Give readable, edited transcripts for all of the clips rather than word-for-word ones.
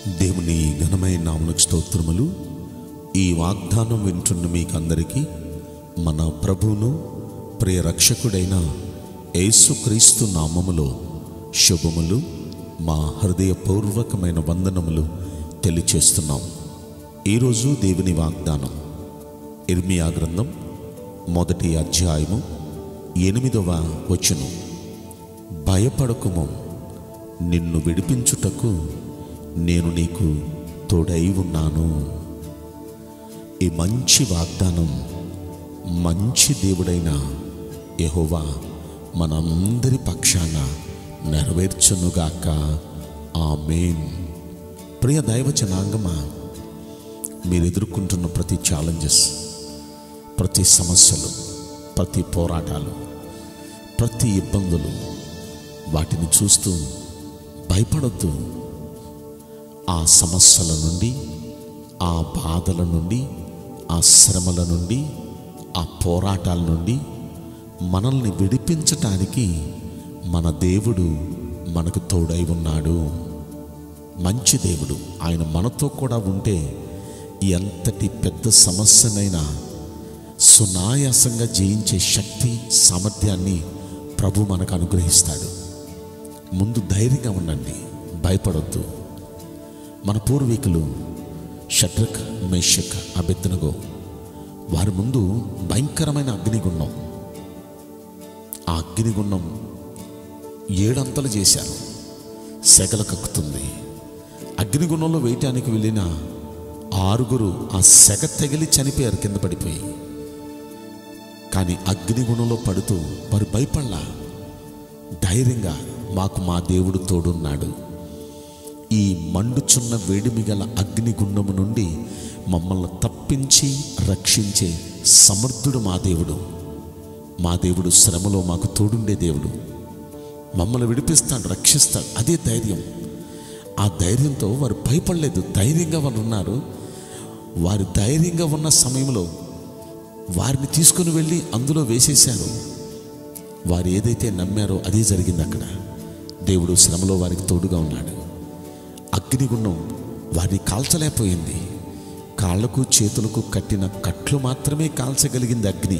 దేవుని ఘనమైన నామమునకు స్తోత్రములు. ఈ వాగ్దానం వింటున్న మీకందరికీ మన ప్రభువును ప్రియ రక్షకుడైన యేసుక్రీస్తు నామములో శుభములు, మా హృదయపూర్వకమైన వందనములు తెలియచేస్తున్నాం. ఈరోజు దేవుని వాగ్దానం ఇర్మియా గ్రంథం 1వ అధ్యాయము 8వ వచనం. భయపడకుము, నిన్ను విడిపించుటకు నేను నీకు తోడై ఉన్నాను. ఈ మంచి వాగ్దానం మంచి దేవుడైన యెహోవా మనందరి పక్షాన నెరవేర్చునుగాక. ఆమేన్. ప్రియ దైవ జనాంగమా, మీరు ఎదుర్కొంటున్న ప్రతి ఛాలెంజెస్, ప్రతి సమస్యలు, ప్రతి పోరాటాలు, ప్రతి ఇబ్బందులు, వాటిని చూస్తూ భయపడొద్దు. ఆ సమస్యల నుండి, ఆ బాధల నుండి, ఆ శ్రమల నుండి, ఆ పోరాటాల నుండి మనల్ని విడిపించటానికి మన దేవుడు మనకు తోడై ఉన్నాడు. మంచి దేవుడు. ఆయన మనతో కూడా ఉంటే ఎంతటి పెద్ద సమస్యనైనా సునాయాసంగా జయించే శక్తి, సామర్థ్యాన్ని ప్రభు మనకు అనుగ్రహిస్తాడు. ముందు ధైర్యంగా ఉండండి, భయపడొద్దు. మన పూర్వీకులు షడ్రక్, మేషక్, అబేద్నెగో, వారి ముందు భయంకరమైన అగ్నిగుండం, ఆ అగ్నిగుండం 7 అంతలు చేశారు. సెగలు కక్కుతుంది. అగ్నిగుండంలో వేయటానికి వెళ్ళిన 6 ఆ సెగ తగిలి చనిపోయారు, కింద పడిపోయి. కానీ అగ్నిగుండంలో పడుతూ వారు భయపడలా. ధైర్యంగా, మాకు మా దేవుడు తోడున్నాడు, ఈ మండుచున్న వేడిమి గల అగ్నిగుండము నుండి మమ్మల్ని తప్పించి రక్షించే సమర్థుడు మా దేవుడు. మా దేవుడు శ్రమలో మాకు తోడుండే దేవుడు, మమ్మల్ని విడిపిస్తాడు, రక్షిస్తాడు. అదే ధైర్యం. ఆ ధైర్యంతో వారు భయపడలేదు, ధైర్యంగా వారు ఉన్నారు. వారు ధైర్యంగా ఉన్న సమయంలో వారిని తీసుకుని వెళ్ళి అందులో వేసేశారు. వారు ఏదైతే నమ్మారో అదే జరిగింది. అక్కడ దేవుడు శ్రమలో వారికి తోడుగా ఉన్నాడు. అగ్నిగుండం వారిని కాల్చలేకపోయింది. కాళ్లకు చేతులకు కట్టిన కట్లు మాత్రమే కాల్చగలిగింది అగ్ని.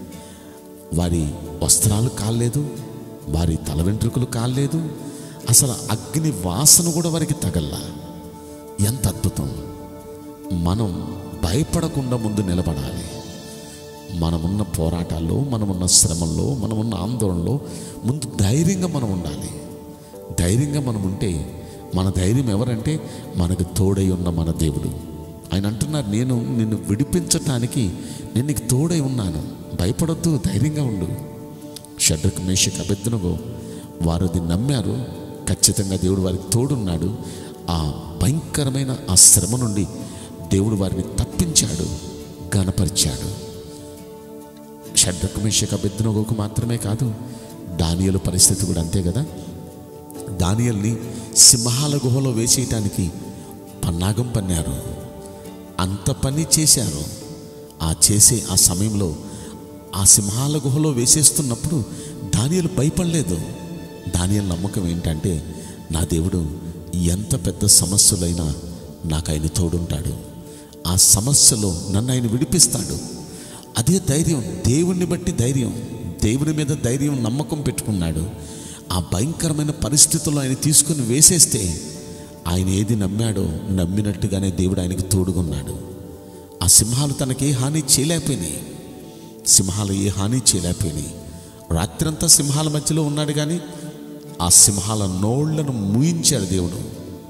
వారి వస్త్రాలు కాలేదు, వారి తల వెంట్రుకలు కాలేదు. అసలు అగ్ని వాసన కూడా వారికి తగల్లా. ఎంత అద్భుతం! మనం భయపడకుండా ముందు నిలబడాలి. మనమున్న పోరాటాల్లో, మనమున్న శ్రమల్లో, మనమున్న ఆందోళనలో ముందు ధైర్యంగా మనం ఉండాలి. ధైర్యంగా మనం ఉంటే, మన ధైర్యం ఎవరంటే మనకు తోడై ఉన్న మన దేవుడు. ఆయన అంటున్నారు, నేను నిన్ను విడిపించటానికి నేను నీకు తోడై ఉన్నాను, భయపడొద్దు, ధైర్యంగా ఉండు. షడ్రక్, మేషక్, అబేద్నెగో వారు అది నమ్మారు. ఖచ్చితంగా దేవుడు వారికి తోడున్నాడు. ఆ భయంకరమైన ఆ శ్రమ నుండి దేవుడు వారిని తప్పించాడు, ఘనపరిచాడు. షడ్రక్, మేషక్, అబేద్నెగోకు మాత్రమే కాదు, దానియేలు పరిస్థితి కూడా అంతే కదా. దానియేలుని సింహాల గుహలో వేసేయటానికి పన్నాగం పన్నారు. అంత పని చేశారు. ఆ సమయంలో ఆ సింహాల గుహలో వేసేస్తున్నప్పుడు దానియేలు భయపడలేదు. దానియేలు నమ్మకం ఏంటంటే, నా దేవుడు ఎంత పెద్ద సమస్యలైనా నాకు ఆయన తోడుంటాడు, ఆ సమస్యలో నన్ను ఆయన విడిపిస్తాడు. అదే ధైర్యం, దేవుణ్ణి బట్టి ధైర్యం, దేవుని మీద ధైర్యం, నమ్మకం పెట్టుకున్నాడు. ఆ భయంకరమైన పరిస్థితుల్లో ఆయన తీసుకుని వేసేస్తే ఆయన ఏది నమ్మాడో నమ్మినట్టుగానే దేవుడు ఆయనకు తోడుగున్నాడు. ఆ సింహాలు తనకి హాని చేయలేకపోయినాయి. సింహాలు ఏ హాని చేయలేకపోయినాయి. రాత్రంతా సింహాల మధ్యలో ఉన్నాడు, కానీ ఆ సింహాల నోళ్లను మూయించాడు దేవుడు.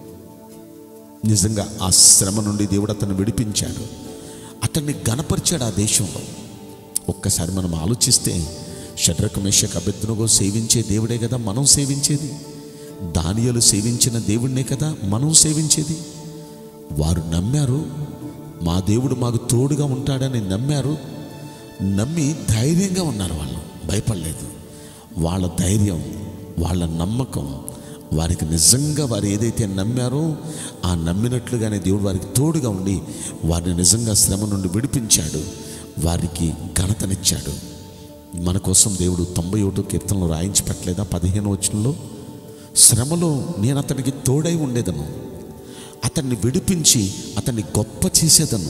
నిజంగా ఆ శ్రమ నుండి దేవుడు అతన్ని విడిపించాడు, అతన్ని ఘనపరిచాడు ఆ దేశంలో. ఒక్కసారి మనం ఆలోచిస్తే, షడ్రక్, మేషక్, అబేద్నెగో సేవించే దేవుడే కదా మనం సేవించేది. దానియేలు సేవించిన దేవుడినే కదా మనం సేవించేది. వారు నమ్మారు, మా దేవుడు మాకు తోడుగా ఉంటాడని నమ్మారు. నమ్మి ధైర్యంగా ఉన్నారు. వాళ్ళు భయపడలేదు. వాళ్ళ ధైర్యం, వాళ్ళ నమ్మకం, వారికి నిజంగా వారు ఏదైతే నమ్మారో ఆ నమ్మినట్లుగానే దేవుడు వారికి తోడుగా ఉండి వారిని నిజంగా శ్రమ నుండి విడిపించాడు, వారికి ఘనతనిచ్చాడు. మన కోసం దేవుడు 91 కీర్తనలు రాయించి పెట్టలేదా? 15వ వచనంలో, శ్రమలో నేను అతనికి తోడై ఉండేదను, అతన్ని విడిపించి అతన్ని గొప్ప చేసేదను.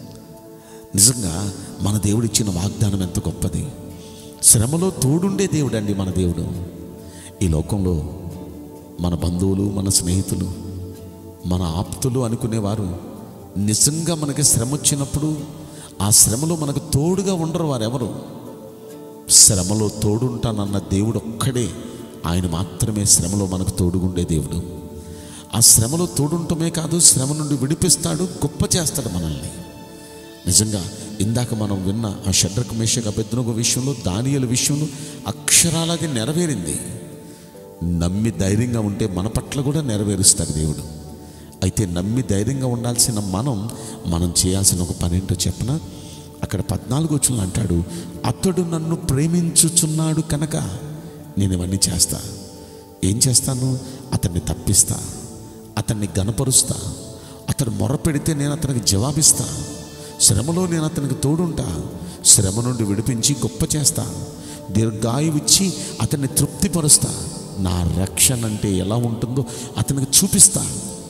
నిజంగా మన దేవుడు ఇచ్చిన వాగ్దానం ఎంత గొప్పది. శ్రమలో తోడుండే దేవుడు అండి మన దేవుడు. ఈ లోకంలో మన బంధువులు, మన స్నేహితులు, మన ఆప్తులు అనుకునేవారు నిజంగా మనకి శ్రమ వచ్చినప్పుడు ఆ శ్రమలో మనకు తోడుగా ఉండరు. వారెవరు? శ్రమలో తోడుంటానన్న దేవుడు ఒక్కడే, ఆయన మాత్రమే శ్రమలో మనకు తోడుగుండే దేవుడు. ఆ శ్రమలో తోడుంటమే కాదు, శ్రమ నుండి విడిపిస్తాడు, గొప్ప చేస్తాడు మనల్ని. నిజంగా ఇందాక మనం విన్న ఆ షడ్రకు మేషకు అబేద్నెగో విషయంలో, దానియేలు విషయంలో అక్షరాలది నెరవేరింది. నమ్మి ధైర్యంగా ఉంటే మన పట్ల కూడా నెరవేరుస్తాడు దేవుడు. అయితే నమ్మి ధైర్యంగా ఉండాల్సిన మనం చేయాల్సిన ఒక పని ఏంటో చెప్పనా? అక్కడ 14వ వచనంలో అంటాడు, అతడు నన్ను ప్రేమించుచున్నాడు కనుక నేను ఇవన్నీ చేస్తా. ఏం చేస్తాను? అతన్ని తప్పిస్తా, అతన్ని గనపరుస్తా, అతడు మొరపెడితే నేను అతనికి జవాబిస్తా, శ్రమలో నేను అతనికి తోడుంటా, శ్రమ నుండి విడిపించి గొప్ప చేస్తా, దీర్ఘాయువిచ్చి అతన్ని తృప్తిపరుస్తా, నా రక్షణ అంటే ఎలా ఉంటుందో అతనికి చూపిస్తా.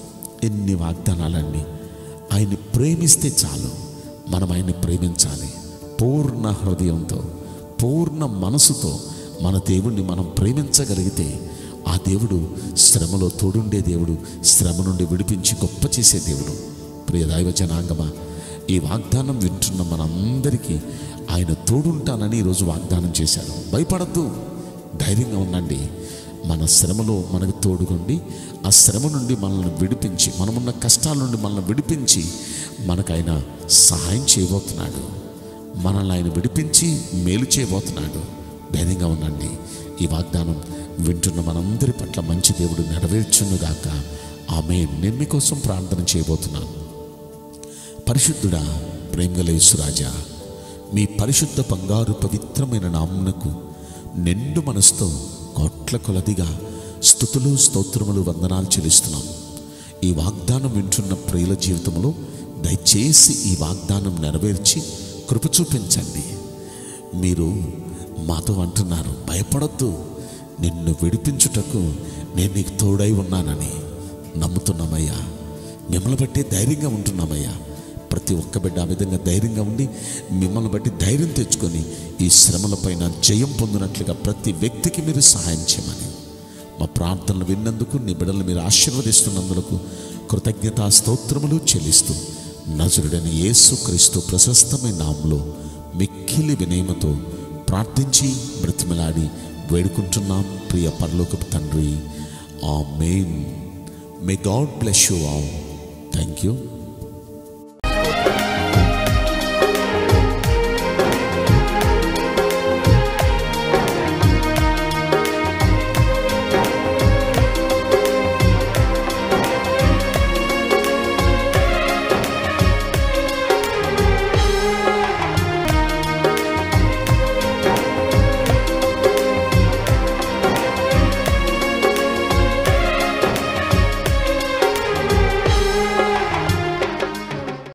ఎన్ని వాగ్దానాలన్నీ! ఆయన్ని ప్రేమిస్తే చాలు. మనం ఆయన్ని ప్రేమించాలి పూర్ణ హృదయంతో, పూర్ణ మనసుతో. మన దేవుణ్ణి మనం ప్రేమించగలిగితే ఆ దేవుడు శ్రమలో తోడుండే దేవుడు, శ్రమ నుండి విడిపించి గొప్ప చేసే దేవుడు. ప్రియ దైవ జనాంగమా, ఈ వాగ్దానం వింటున్న మనందరికీ ఆయన తోడుంటానని ఈరోజు వాగ్దానం చేశారు. భయపడద్దు, ధైర్యంగా ఉండండి. మన శ్రమలో మనకు తోడుగుండి ఆ శ్రమ నుండి మనల్ని విడిపించి, మనమున్న కష్టాల నుండి మనల్ని విడిపించి మనకు ఆయన సహాయం చేయబోతున్నాడు. మనల్ని ఆయన విడిపించి మేలు చేయబోతున్నాడు. ధైర్యంగా ఉండండి. ఈ వాగ్దానం వింటున్న మనందరి పట్ల మంచి దేవుడు నెరవేర్చునుగాక. ఆమేన్. నేను మీకోసం ప్రార్థన చేయబోతున్నాను. పరిశుద్ధుడా, ప్రేమగల యేసురాజా, మీ పరిశుద్ధ బంగారు పవిత్రమైన నామమునకు నిండు మనసుతో కోట్ల కొలదిగా స్తుతులు, స్తోత్రములు, వందనాలు చెల్లిస్తున్నాం. ఈ వాగ్దానం వింటున్న ప్రియుల జీవితంలో దయచేసి ఈ వాగ్దానం నెరవేర్చి కృప చూపించండి. మీరు మాతో అంటున్నారు, భయపడొద్దు, నిన్ను విడిపించుటకు నేను నీకు తోడై ఉన్నానని నమ్ముతున్నామయ్యా. మిమ్మల్ని బట్టి ధైర్యంగా ఉంటున్నామయ్యా. ప్రతి ఒక్క బిడ్డ ఆ విధంగా ధైర్యంగా ఉండి మిమ్మల్ని బట్టి ధైర్యం తెచ్చుకొని ఈ శ్రమలపైన జయం పొందినట్లుగా ప్రతి వ్యక్తికి మీరు సహాయం చేయమని, మా ప్రార్థనలు విన్నందుకు, నీ బిడ్డలు మీరు ఆశీర్వదిస్తున్నందుకు కృతజ్ఞతా స్తోత్రములు చెల్లిస్తూ నజరుడైన యేసుక్రీస్తు ప్రశస్తమైన నామములో మిక్కిలి వినయముతో ప్రార్థించి బ్రతిమలాడి వేడుకుంటున్నాం ప్రియ పరలోకపు తండ్రి. ఆమేన్. May God bless you all. Thank you.